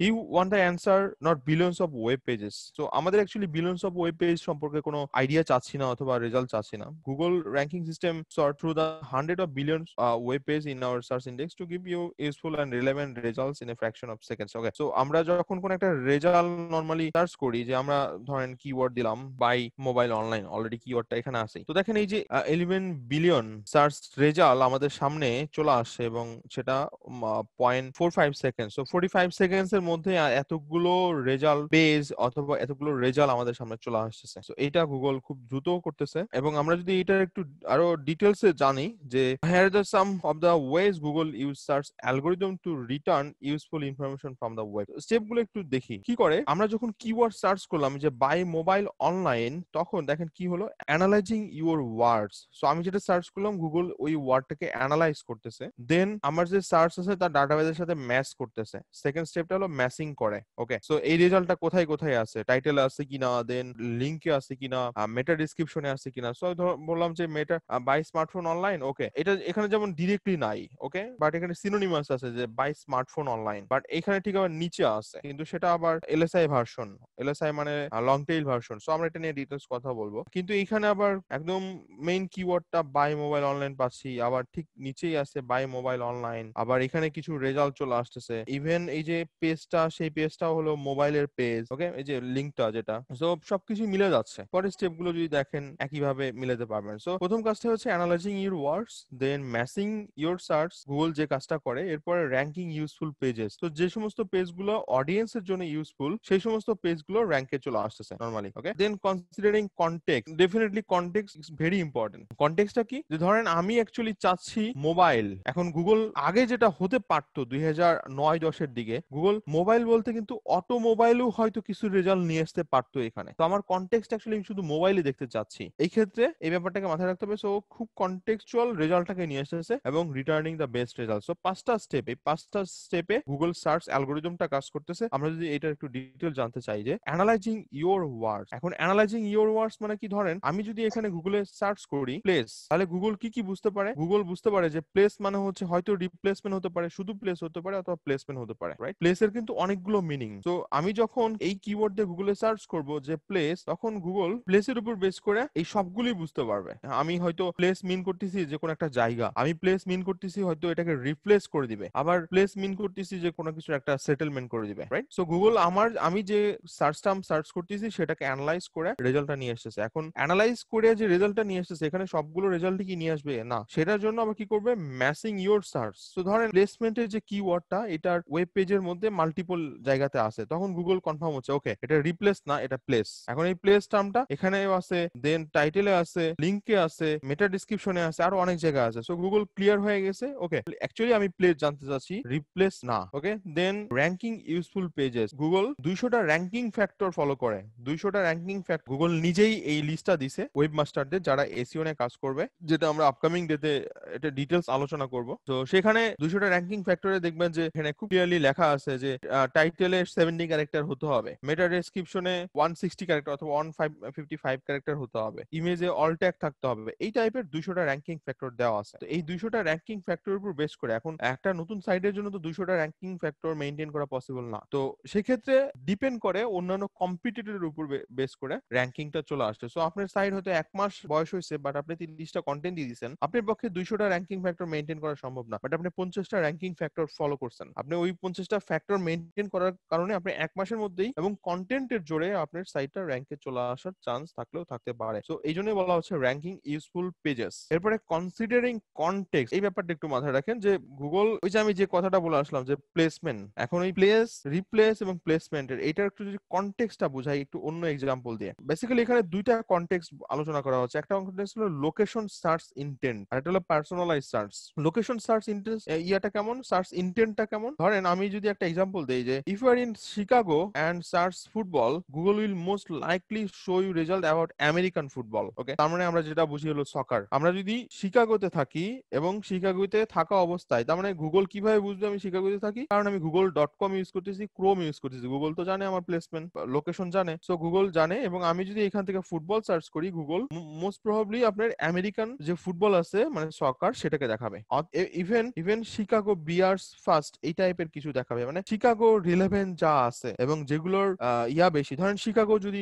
He want the answer, not billions of web pages. So আমাদের actually billions of web page সম্পর্কে কোনো idea চাচ্ছি না অথবা রেজাল্ট চাচ্ছি না। Google ranking system sort through the hundred of billions web page in our search index to give you useful and relevant results in a fraction of seconds. Okay, so আমরা যখন কোনো একটা result normally search করি, যে আমরা ধরেন keyword দিলাম buy mobile online, already কিওয়ার্ডটা এখানে আছে, তো দেখেন এই যে 11 বিলিয়ন সার্চ রেজাল্ট আমাদের সামনে চলে আসে এবং সেটা 0.45 সেকেন্ড। সো 45 সেকেন্ডস এর মধ্যে এতগুলো রেজাল্ট পেজ অথবা এতগুলো রেজাল্ট আমাদের সামনে চলে আসছে। সো এটা গুগল খুব দ্রুত করতেছে। এবং আমরা যদি এটা একটু আরো ডিটেইলসে জানি, যে here are the some of the ways Google use search algorithm to return useful information from the web. স্টেপগুলো একটু দেখি কি করে। আমরা যখন কিওয়ার্ড সার্চ করলাম যে বাই মোবাইল অনলাইন, তখন দেখেন কি হলো, অ্যানালাইজিং ইউর ওয়ার্ডস। সো আমি যেটা সার্চ করলাম, গুগল ওই ওয়ার্ডটাকে অ্যানালাইজ করতেছে, দেন আমার যে সার্চ আছে তার ডাটাবেসের সাথে ম্যাচ করতেছে। সেকেন্ড স্টেপটা হলো ম্যাচিং করে। ওকে, সো এই রেজাল্টটা কোথায় কোথায় আছে, টাইটেল আছে কিনা, দেন লিংকে আছে কিনা, মেটা ডেসক্রিপশনে আছে কিনা। সো বললাম যে Meta buy smartphone online, okay, এটা এখানে যেমন ডিরেক্টলি নাই, ওকে, বাট এখানে সিনোনিমাস আছে যে বাই স্মার্টফোন অনলাইন, বাট এখানে ঠিক আবার নিচে আছে, কিন্তু সেটা আবার এলএসআই ভার্সন, এলএসআই মানে লং টেইল ভার্সন। সো আমরা এটা নিয়ে ডিটেইলস কথা বলবো, কিন্তু এখানে আবার একদম মেইন কিওয়ার্ডটা বাই মোবাইল অনলাইন পাচ্ছি, আবার ঠিক নিচেই আছে বাই মোবাইল অনলাইন, আবার এখানে কিছু রেজাল্ট চলে আসতেছে। ইভেন এই যে পেজটা, সেই পেজটাও হলো মোবাইলের পেজ, ওকে, এই যে লিংকটা যেটা, সো সবকিছু মিলে যাচ্ছে। পরের স্টেপ গুলো যদি দেখেন একইভাবে মিলাতে পারবেন। সো প্রথম কাজটা হচ্ছে analyzing your words, then matching your search. Google যে কাজটা করে, এরপরে র্যাঙ্কিং ইউজফুল পেজেস। তো যে সমস্ত পেজগুলো অডিয়েন্সের জন্য ইউজফুল, সেই সমস্ত পেজগুলো র্যাঙ্কে চলে আসতেছে normally. Okay, then considering context, definitely context is very important. কনটেক্সটটা কি, যে ধরেন আমি অ্যাকচুয়ালি চাচ্ছি মোবাইল, এখন গুগল আগে যেটা হতে পারতো 2009-10 দিকে, গুগল মোবাইল বলতে কিন্তু অটোমোবাইলও হয়তো কিছু রেজাল্ট নিয়ে আসতে পারতো এখানে। তো আমার কনটেক্সট অ্যাকচুয়ালি আমি শুধু মোবাইলে দেখতে চাচ্ছি, এই ক্ষেত্রে এই ব্যাপারটাকে মাথায় রাখতে হবে। সো খুব কনটেক্সচুয়াল রেজাল্টটাকে নিয়ে এসেছে এবং returning the best result. So পাঁচটা স্টেপ, এই পাঁচটা স্টেপে গুগল সার্চ অ্যালগোরিদমটা কাজ করতেছে। আমরা যদি এটা একটু ডিটেইল জানতে চাই, যে অ্যানালাইজিং ইওর ওয়ার্ডস। এখন অ্যানালাইজিং ইওর ওয়ার্ডস মানে কি, ধরেন আমি যদি এখানে গুগলে সার্চ করি প্লেস, তাহলে গুগল কি কি বুঝতে পারে, গুগল বুঝতে পারে যে প্লেস মানে হচ্ছে হয়তো রিপ্লেসমেন্ট হতে পারে, শুধু প্লেস হতে পারে, অথবা প্লেসমেন্ট হতে পারে, রাইট? প্লেসের কিন্তু অনেকগুলো মিনিং। তো আমি যখন এই কিওয়ার্ড দিয়ে গুগলে সার্চ করব যে প্লেস, তখন গুগল প্লেসের উপর বেস করে এই সবগুলি বুঝতে পারবে। আমি হয়তো প্লেস মিন করতেছি যে কোনো একটা জায়গা, আমি প্লেস মিন করতেছি হয়তো এটাকে রিপ্লেস করে দিবে, আবার প্লেস মিন করতেছি যে কোনো কিছু একটা সেটেলমেন্ট করে দিবে, রাইট? সো গুগল আমি যে সার্চ টার্ম সার্চ করতেছি সেটাকে অ্যানালাইজ করে রেজাল্টটা নিয়ে এসেছে। এখন অ্যানালাইজ করে যে রেজাল্টটা নিয়ে এসেছে, এখানে সবগুলো রেজাল্টই কি নিয়ে আসবে না, সেটার জন্য আবার কি করবে, ম্যাচিং ইওর সার্চ। তো ধরেন প্লেসমেন্টের যে কিওয়ার্ডটা, এটার ওয়েব পেজের মধ্যে মাল্টিপল জায়গাতে আছে, তখন গুগল কনফার্ম হচ্ছে ওকে এটা রিপ্লেস না, এটা প্লেস। এখন এই প্লেস টার্মটা এখানেও আছে, দেন টাইটেলে আছে, লিংকে আছে, মেটা ডেসক্রিপশনে আছে, আরো অনেক জায়গা আছে। সো গুগল ক্লিয়ার হয়ে গেছে, ওকে অ্যাকচুয়ালি আমি প্লেস জানতে চাচ্ছি, রিপ্লেস না। Okay, then ranking useful pages. Google 200টা র্যাঙ্কিং ফ্যাক্টর ফলো করে, 200টা র্যাঙ্কিং ফ্যাক্টর গুগল নিজেই এই লিস্টটা দিছে ওয়েব মাস্টারদের যারা এসইও নিয়ে কাজ করবে, যেটা আমরা আপকামিং ডেতে এটা ডিটেলস আলোচনা করব। তো সেখানে 200টা র্যাঙ্কিং ফ্যাক্টরে দেখবেন যে এখানে খুব ক্লিয়ারলি লেখা আছে যে টাইটেলে 70 ক্যারেক্টার হতে হবে, মেটা ডেসক্রিপশনে 160 ক্যারেক্টার অথবা 155 ক্যারেক্টার হতে হবে, ইমেজে অল ট্যাগ থাকতে হবে, এই টাইপের 200টা র্যাঙ্কিং ফ্যাক্টর দেওয়া আছে। তো এই 200টা র্যাঙ্কিং ফ্যাক্টরের উপর বেস করে, এখন একটা নতুন সাইটের জন্য তো 200টা র্যাঙ্কিং ফ্যাক্টর মেইনটেইন করা পসিবল না, তো সেক্ষেত্রে ডিপেন্ড করে অন্যান্য কম্পিটিটরের উপর বেস করে র্যাঙ্কিংটা চলে আসছে। সো আপনার সাইট হয়তো 1 মাস বয়স হয়েছে, বাট আপনি 30টা কন্টেন্ট দিয়ে দিয়েছেন, আপনার পক্ষে 200টা র্যাঙ্কিং ফ্যাক্টর মেইনটেইন করা সম্ভব না, বাট আপনি 50টা র্যাঙ্কিং ফ্যাক্টর ফলো করছেন। আপনি ওই 50টা ফ্যাক্টর মেইনটেইন করার কারণে আপনি 1 মাসের মধ্যেই এবং কন্টেন্টের জোরে আপনার সাইটটা র্যাঙ্কে চলে আসার চান্স থাকলেও থাকতে পারে। সো এই জন্যই বলা হচ্ছে র্যাঙ্কিং ইউজফুল পেজেস। এরপরে কনসিডারিং কনটেক্সট, এই ব্যাপারটা একটু মাথায় রাখেন, যে গুগল ওই যে আমি যে কথাটা বলে আসলাম যে প্লেসমেন্ট, এখন ওই প্লেস, রিপ্লেস এবং প্লেসমেন্টের এইটার একটু যদি কনটেক্সটটা বোঝাই একটু অন্য এক্সাম্পল দিয়ে। বেসিক্যালি এখানে দুইটা কনটেক্সট আলোচনা করা হচ্ছে, একটা কনটেক্সট হলো লোকেশন সার্চ ইন্টেন্ট, আর একটা হলো personalize search. Location search intent ইয়াটা কেমন, সার্চ ইন্টেন্টটা কেমন, ধরেন আমি যদি একটা এক্সাম্পল দেই যে if you are in Chicago and search football, Google will most likely show you result about American football. Okay, তার মানে আমরা যেটা বুঝি হলো সকার। আমরা যদি শিকাগোতে থাকি এবং শিকাগোতে থাকা অবস্থায়, তার মানে গুগল কিভাবে বুঝবে আমি শিকাগোতে থাকি, কারণ আমি গুগল.com ইউজ করতেছি, ক্রোম ইউজ করতেছি, গুগল তো জানে আমার প্লেসমেন্ট লোকেশন জানে, সো গুগল জানে। এবং আমি যদি এখান থেকে ফুটবল সার্চ করি, গুগল মোস্ট প্রবাবলি আপনার আমেরিকান যে ফুটবল আছে মানে সকার সেটাকে দেখাবে। Even even Chicago Bears first এই টাইপের কিছু দেখাবে, মানে শিকাগো রিলেভেন্ট যা আছে এবং যেগুলোর ইয়া বেশি, ধরেন শিকাগো যদি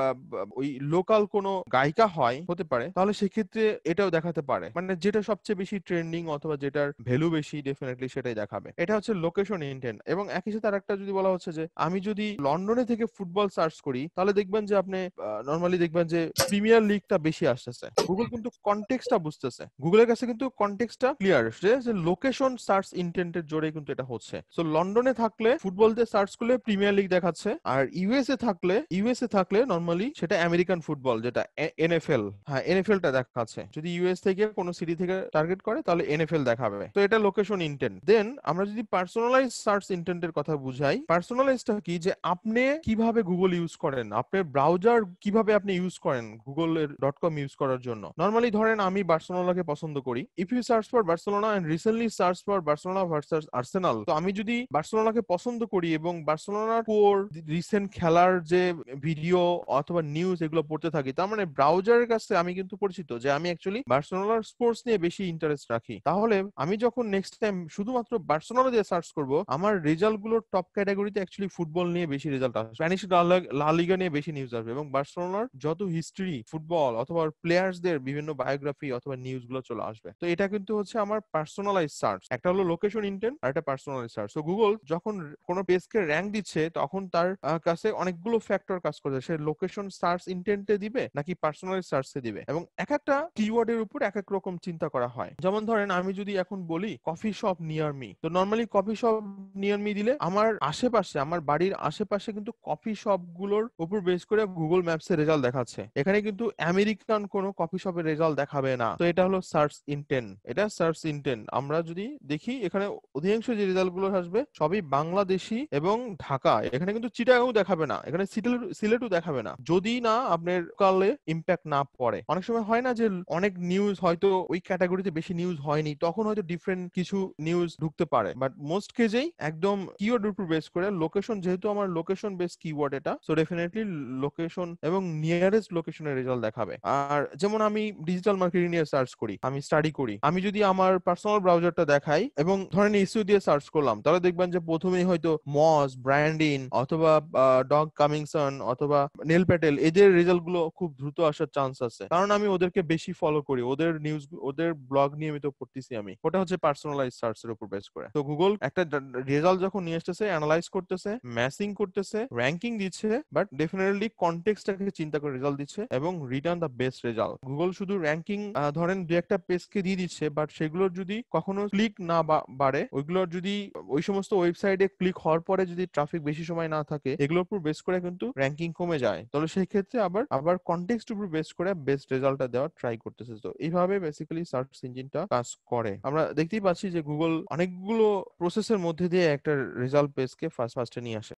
ওই লোকাল কোনো গায়িকা হতে পারে, তাহলে সেক্ষেত্রে এটাও দেখাতে পারে, মানে যেটা সবচেয়ে বেশি ট্রেন্ডিং অথবা যেটার ভ্যালু বেশি ডেফিনেটলি সেটাই দেখাবে। এটা হচ্ছে লোকেশন ইন্টেন্ট। এবং একই সাথে আরেকটা যদি বলা হচ্ছে যে আমি যদি লন্ডনে থেকে ফুটবল সার্চ করি, তাহলে দেখবেন যে আপনি নর্মালি দেখবেন যে প্রিমিয়ার লিগটা বেশি আসতেছে। গুগল কিন্তু কনটেক্সটটা বুঝতেছে, গুগলের কাছে কিন্তু কনটেক্সটটা ক্লিয়ার, যে লোকেশন সার্চ ইন্টেন্টের জোরে কিন্তু এটা হচ্ছে। সো লন্ডনে থাকলে ফুটবল দিয়ে সার্চ করলে প্রিমিয়ার লিগ দেখাচ্ছে, আর ইউএসএ থাকলে নর্মালি সেটা আমেরিকান ফুটবল যেটা এনএফএল, হ্যাঁ এনএফএলটা দেখাচ্ছে। যদি ইউএস থেকে কোনো সিটি থেকে টার্গেট করে তাহলে এনএফএল দেখাবে। তো এটা লোকেশন ইন্টেন্ট। দেন আমরা যদি পার্সোনালাইজ সার্চ ইন্টেন্টের কথা বুঝাই, পার্সোনালাইজটা কি, যে আপনি কিভাবে গুগল ইউজ করেন, আপনার ব্রাউজার কিভাবে আপনি ইউজ করেন গুগলের .com ইউজ করার জন্য। নর্মালি ধরেন আমি বার্সেলোনাকে পছন্দ করি, if you search for Barcelona and recently search for Barcelona versus Arsenal, তো আমি যদি বার্সেলোনাকে পছন্দ করি এবং বার্সেলোনার কোর রিসেন্ট খেলার যে ভিডিও অথবা নিউজ এগুলো পড়তে থাকি, তার মানে ব্রাউজারের কাছে আমি কিন্তু পরিচিত যে আমি অ্যাকচুয়ালি বার্সেলোনার স্পোর্টস নিয়ে বেশি ইন্টারেস্ট রাখি। তাহলে আমি যখন নেক্সট টাইম শুধুমাত্র বার্সেলোনা দিয়ে সার্চ করব, আমার রেজাল্ট গুলোর টপ ক্যাটাগরিতে অ্যাকচুয়ালি ফুটবল নিয়ে বেশি রেজাল্ট আসবে, স্প্যানিশ লা লিগা নিয়ে বেশি নিউজ আসবে, এবং বার্সেলোনার যত হিস্ট্রি ফুটবল অথবা প্লেয়ার্সদের বিভিন্ন বায়োগ্রাফি অথবা নিউজ গুলো চলে আসবে। তো এটা কিন্তু হচ্ছে আমার পার্সোনালাইজ সার্চ। একটা হলো লোকেশন ইন্টেন্ট আর একটা পার্সোনালাইজ সার্চ। তো গুগল যখন কোনো পেজকে র্যাঙ্ক দিচ্ছে, তখন তার কাছে অনেকগুলো ফ্যাক্টর কাজ করছে, সে লোকেশন সার্চ ইন্টেন্টে দিবে নাকি পার্সোনালাইজ সার্চে দিবে। এবং এক একটা কিওয়ার্ডের উপর এক এক রকম চিন্তা করা হয়। যেমন ধরেন আমি যদি এখন বলি কফি শপ নিয়ার মি, তো normally coffee shop near me দিলে আমার আশেপাশে, আমার বাড়ির আশেপাশে কিন্তু কফি শপ গুলোর উপর বেস করে গুগল ম্যাপস এর রেজাল্ট দেখাচ্ছে। এখানে কিন্তু আমেরিকান কোনো কফি শপের রেজাল্ট দেখাবে না। তো এটা হলো সার্চ ইন্টেন্ট, এটা সার্চ ইন্টেন্ট। আমরা যদি দেখি এখানে অধিকাংশ যে রেজাল্ট গুলো আসবে সবই বাংলাদেশি এবং ঢাকা। এখানে কিন্তু চিটাগাং দেখাবে না, এখানে সিলেটও দেখাবে না, যদি না আপনার কালে ইম্প্যাক্ট না পড়ে। অনেক সময় হয় না যে অনেক নিউজ হয়তো ওই ক্যাটাগরিতে বেশি নিউজ হয়নি, তখন হয়তো ডিফারেন্ট কিছু নিউজ ঢুকতে পারে, বাট মোস্ট কেজেই একদম কিওয়ার্ড উপর বেস করে লোকেশন, যেহেতু আমার লোকেশন বেস কিওয়ার্ড এটা, সো ডেফিনেটলি লোকেশন এবং নিয়ারেস্ট লোকেশনের রেজাল্ট দেখাবে। আর যেমন আমি ডিজিটাল মার্কেটিং নিয়ে সার্চ করি, আমি স্টাডি করি, আমি যদি আমার পার্সোনাল ব্রাউজারটা দেখাই এবং ধরেন ইস্যু দিয়ে সার্চ করলাম, তাহলে দেখবেন যে প্রথমেই হয়তো মস, ব্র্যান্ডিন অথবা ডগ কামিংসন অথবা নেল প্যাটেল, এদের রেজাল্ট গুলো খুব দ্রুত আসার চান্স আছে, কারণ আমি ওদেরকে বেশি ফলো করি, ওদের নিউজ, ওদের ব্লগ নিয়মিত পড়তেছি আমি। ওটা হচ্ছে পার্সোনালাইজ সার্চ এর উপর বেস করে। তো গুগল একটা রেজাল্ট যখন নিয়ে আসতেছে, অ্যানালাইজ করতেছে, ম্যাচিং করতেছে, র্যাঙ্কিং দিচ্ছে, বাট ডেফিনেটলি কনটেক্সটটাকে চিন্তা করে রেজাল্ট দিচ্ছে এবং return the best result. Google শুধু র্যাঙ্কিং ধরেন দু একটা পেজকে দিয়ে দিচ্ছে, বাট সেগুলোর যদি কখনো ক্লিক না বাড়ে, ওইগুলোর যদি ওই সমস্ত ওয়েবসাইটে ক্লিক হওয়ার পরে যদি ট্রাফিক বেশি সময় না থাকে, এগুলোর উপর বেস করে কিন্তু র্যাঙ্কিং কমে যায়। তাহলে সেই ক্ষেত্রে আবার কনটেক্সট উপর বেস করে বেস্ট রেজাল্টটা দেওয়ার ট্রাই করতেছে। তো এইভাবে বেসিক্যালি সার্চ ইঞ্জিনটা কাজ করে। আমরা দেখতেই পাচ্ছি যে গুগল অনেকগুলো প্রসেসের মধ্যে দিয়ে একটা রেজাল্ট পেজকে ফার্স্টে নিয়ে আসে।